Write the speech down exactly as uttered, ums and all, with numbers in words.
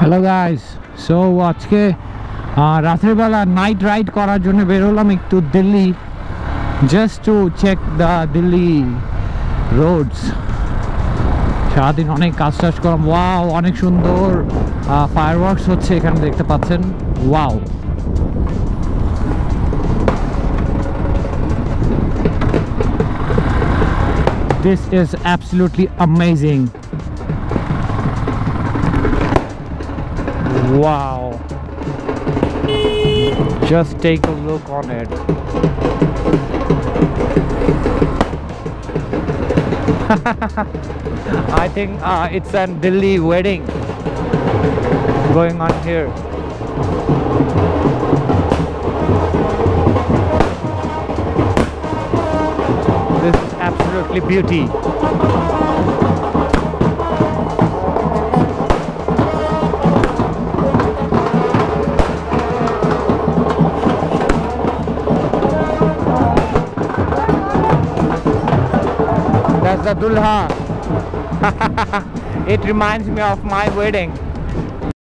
Hello guys, so আজকে রাতের বেলা night ride করার জন্য বেরোলাম একটু Delhi, just to check the Delhi roads. সারাদিন অনেক কাজ টাজ করলাম। ওয়াও, অনেক সুন্দর ফায়ারওয়ার্কস হচ্ছে এখানে, দেখতে পাচ্ছেন। Wow, this is absolutely amazing. Wow, just take a look on it. I think uh, it's a Delhi wedding going on here. This is absolutely beauty. That's the Dulha. It reminds me of my wedding.